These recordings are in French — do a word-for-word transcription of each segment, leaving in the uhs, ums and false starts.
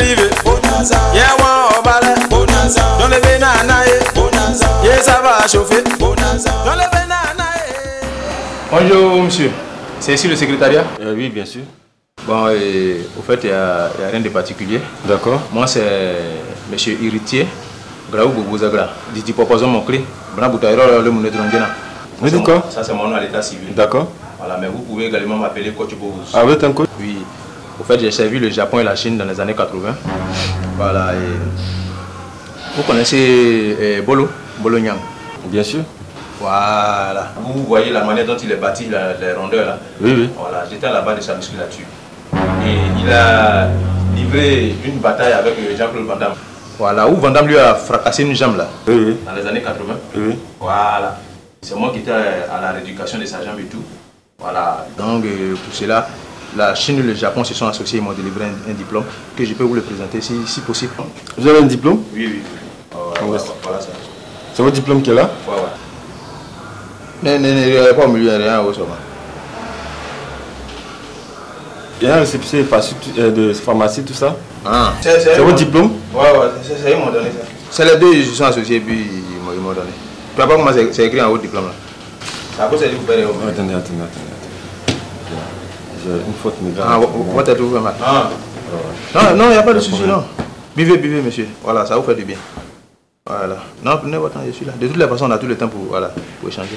arrivé. Bonanza. Yeah, one obale. Bonanza. Dans le benanae. Bonanza. Yeah, ça va chauffer. Bonanza. Dans le benanae. Bonjour, monsieur. C'est ici le secrétariat? euh, Oui, bien sûr. Bon, et, au fait, il n'y a, a rien de particulier. D'accord. Moi, c'est monsieur Héritier. Graou Bobozagra. Didi Popozo mon clé. Bran Boutaïro, le Mounet Rangena. Oui, d'accord. Ça, c'est mon nom à l'état civil. D'accord. Voilà, mais vous pouvez également m'appeler Coach Bobos. Ah, vous êtes un coach? Oui. Au fait, j'ai servi le Japon et la Chine dans les années quatre-vingt. Voilà. Et... Vous connaissez eh, Bolo? Bolo Nyang? Bien sûr. Voilà. Vous voyez la manière dont il est bâti, la, les rondeurs là? Oui, oui. Voilà, j'étais à la base de sa musculature. Et il a livré une bataille avec Jean-Claude Van Damme. Voilà, où Van Damme lui a fracassé une jambe là. Oui, oui. Dans les années quatre-vingt. Oui. Voilà. C'est moi qui étais à la rééducation de sa jambe et tout. Voilà. Donc, pour cela, la Chine et le Japon se sont associés et m'ont délivré un, un diplôme que je peux vous le présenter si, si possible. Vous avez un diplôme? Oui, oui. Oh, ouais, ouais, voilà ça. C'est votre diplôme qui est là? Ouais, ouais. Non, non, non, pas au milieu, rien au sommet. Il y a un récépissé de pharmacie, tout ça? Ah. C'est votre diplôme? Ouais, ouais, c'est eux qui m'ont donné ça. C'est les deux, ils se sont associés et puis ils m'ont donné. Tu vois pas comment c'est écrit en haut diplôme là? C'est à cause de vous perdez. Attendez, attendez, attendez. J'ai une faute migraine. Ah, votre tête vous fait mal. Ah. Non, non, il n'y a pas de souci, non. Buvez, buvez, monsieur. Voilà, ça vous fait du bien. Voilà. Non, prenez votre temps, je suis là. De toutes les façons, on a tout le temps pour, voilà, pour échanger.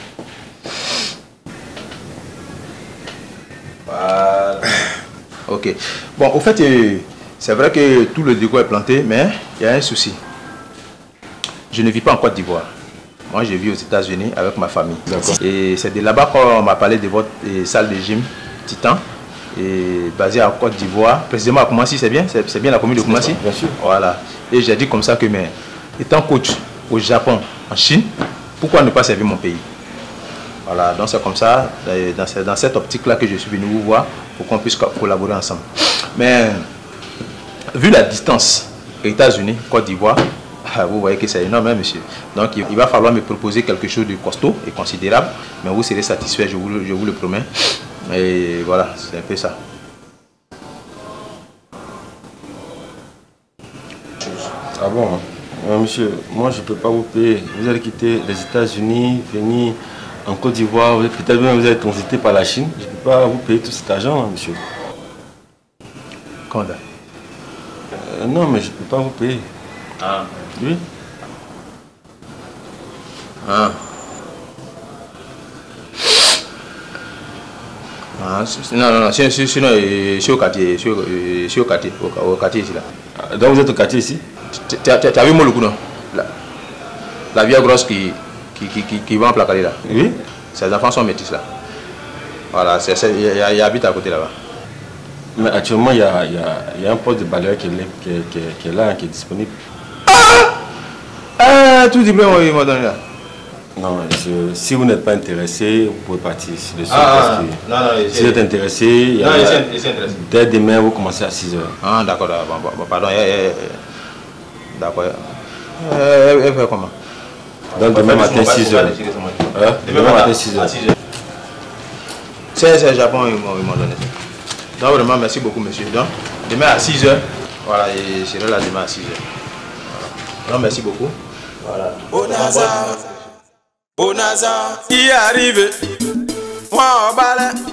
Voilà. Ok. Bon, au fait, c'est vrai que tout le décor est planté, mais il y a un souci. Je ne vis pas en Côte d'Ivoire. Moi, je vis aux États-Unis avec ma famille. Et c'est de là-bas qu'on m'a parlé de votre salle de gym Titan, et basée en Côte d'Ivoire, précisément à Koumassi, c'est bien? C'est bien la commune de Koumassi? Bien sûr. Voilà. Et j'ai dit comme ça que, mais étant coach au Japon, en Chine, pourquoi ne pas servir mon pays? Voilà, donc c'est comme ça, dans, dans cette optique-là que je suis venu vous voir pour qu'on puisse collaborer ensemble. Mais vu la distance, États-Unis, Côte d'Ivoire, vous voyez que c'est énorme, hein, monsieur. Donc il va falloir me proposer quelque chose de costaud et considérable, mais vous serez satisfait, je vous, je vous le promets. Et voilà, c'est un peu ça. Ah bon, hein? euh, monsieur, moi je ne peux pas vous payer. Vous allez quitter les États-Unis, venir en Côte d'Ivoire, peut-être même vous allez transiter par la Chine. Je ne peux pas vous payer tout cet argent, hein, monsieur. Quand là? euh, Non, mais je ne peux pas vous payer. Ah. Oui. Ah. Ah, non, non, non, sinon, je suis au quartier, je suis au quartier, au quartier ici là. Donc vous êtes au quartier ici? Tu as vu mon loup, non? La, la vieille grosse qui, qui, qui, qui, qui va en placarder là. Oui. Ses enfants sont métis là. Voilà, il habite à côté là-bas. Mais actuellement, il y a, y, a, y a un poste de balayeur qui est, qui, est, qui, est, qui est là, qui est disponible. Ah! Ah, tout diplôme, ils m'ont donné là. Non, je, si vous n'êtes pas intéressé, vous pouvez partir. Le ah, que, non, non, si vous êtes intéressé, il y a, non, il est intéressé. Dès demain, vous commencez à six heures. Ah, d'accord, bon, bon, pardon. D'accord. Elle fait comment? Donc demain matin, six heures. Hein? Demain matin, six heures. C'est le Japon, ils m'ont donné ça. Donc vraiment, merci beaucoup, monsieur. Donc, demain à six heures. Voilà, et je serai là demain à six heures. Voilà. Donc, merci beaucoup. Voilà. Bonanza. Bonanza. Y arrive. Moi, on balai.